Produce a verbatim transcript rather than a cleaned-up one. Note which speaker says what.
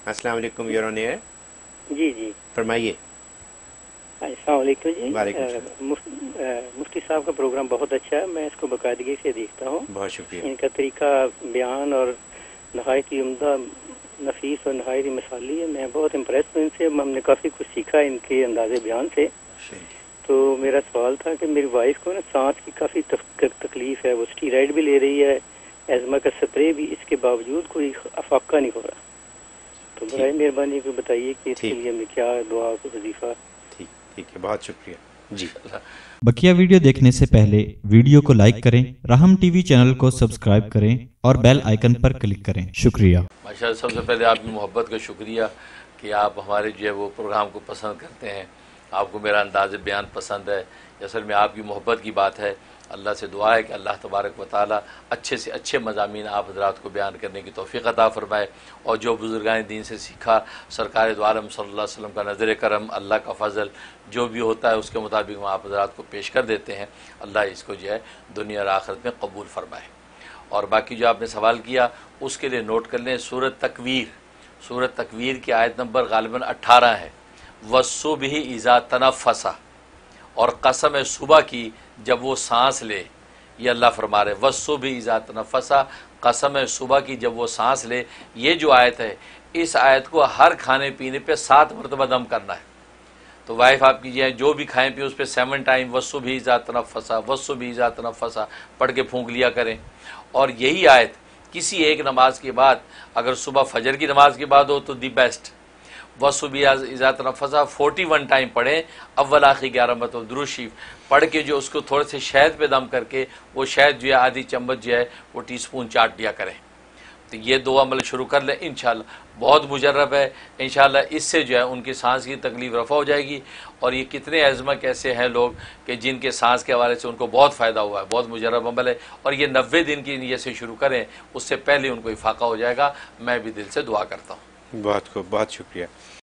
Speaker 1: السلام علیکم، your on year.
Speaker 2: جی جی
Speaker 1: فرمائیے.
Speaker 2: السلام علیکم جی.
Speaker 1: وعلیکم السلام.
Speaker 2: مفتی صاحب کا پروگرام بہت اچھا ہے، میں اس کو باقاعدگی سے دیکھتا ہوں.
Speaker 1: بہت شکریہ.
Speaker 2: ان کا طریقہ بیان اور نہایت ہی عمدہ، نفیس اور نہایت ہی مثالی ہے. میں بہت امپریس ہوں ان سے، ہم نے کافی کچھ سیکھا ان کے انداز بیان سے. تو میرا سوال تھا کہ میری وائف کو نا سانس کی کافی تکلیف ہے، وہ اسٹیرائڈ بھی لے رہی ہے، ایزما کا سپرے بھی، اس کے باوجود کوئی افاقہ نہیں ہو رہا. تو برائے مہربانی کو بتائیے کہ اس کے لیے ہمیں کیا دعا کو وظیفہ.
Speaker 1: ٹھیک ٹھیک ہے، بہت شکریہ جی.
Speaker 3: بقیہ ویڈیو دیکھنے سے پہلے ویڈیو کو لائک کریں، رحم ٹی وی چینل کو سبسکرائب کریں اور بیل آئیکن پر کلک کریں. شکریہ.
Speaker 4: ماشاءاللہ، سب سے پہلے آپ کی محبت کا شکریہ کہ آپ ہمارے جو ہے وہ پروگرام کو پسند کرتے ہیں، آپ کو میرا انداز بیان پسند ہے. اصل میں آپ کی محبت کی بات ہے. اللہ سے دعا ہے کہ اللہ تبارک و تعالیٰ اچھے سے اچھے مضامین آپ حضرات کو بیان کرنے کی توفیق عطا فرمائے، اور جو بزرگان دین سے سیکھا، سرکار دو عالم صلی اللہ علیہ وسلم کا نظر کرم، اللہ کا فضل جو بھی ہوتا ہے اس کے مطابق ہم آپ حضرات کو پیش کر دیتے ہیں. اللہ اس کو جو ہے دنیا اور آخرت میں قبول فرمائے. اور باقی جو آپ نے سوال کیا اس کے لیے نوٹ کر لیں، سورۃ تکویر، سورۃ تکویر کی آیت نمبر غالباً اٹھارہ ہے. وَالصُّبْحِ اِذَا تَنَفَّسَ، اور قسم ہے صبح کی جب وہ سانس لے. یہ اللہ فرما رہے وَالصُّبْحِ اِذَا تَنَفَّسَ، قسم ہے صبح کی جب وہ سانس لے. یہ جو آیت ہے، اس آیت کو ہر کھانے پینے پہ سات مرتبہ دم کرنا ہے. تو وائف آپ کی جو جو بھی کھائیں پی اس پہ سیون ٹائم وَالصُّبْحِ اِذَا تَنَفَّسَ وَالصُّبْحِ اِذَا تَنَفَّسَ پڑھ کے پھونک لیا کریں. اور یہی آیت کسی ایک نماز کے بعد، اگر صبح فجر کی نماز کے بعد ہو تو دی بیسٹ، وَالصُّبْحِ اِذَا تَنَفَّسَ فورٹی ون ٹائم پڑھیں، اول آخری گیارہ مرتبہ درود شریف پڑھ کے جو اس کو تھوڑے سے شہد پہ دم کر کے وہ شہد جو ہے آدھی چمچ جو ہے وہ ٹی سپون چاٹ لیا کریں. تو یہ دو عمل شروع کر لیں انشاءاللہ. بہت مجرب ہے انشاءاللہ، اس سے جو ہے ان کی سانس کی تکلیف رفع ہو جائے گی. اور یہ کتنے ازمہ کیسے ہیں لوگ کہ جن کے سانس کے حوالے سے ان کو بہت فائدہ ہوا ہے. بہت مجرب عمل ہے، اور یہ نوے دن کی نیت سے شروع کریں، اس سے پہلے ان کو افاقہ ہو جائے گا. میں بھی دل سے دعا کرتا ہوں.
Speaker 1: بہت خوب، بہت شکریہ.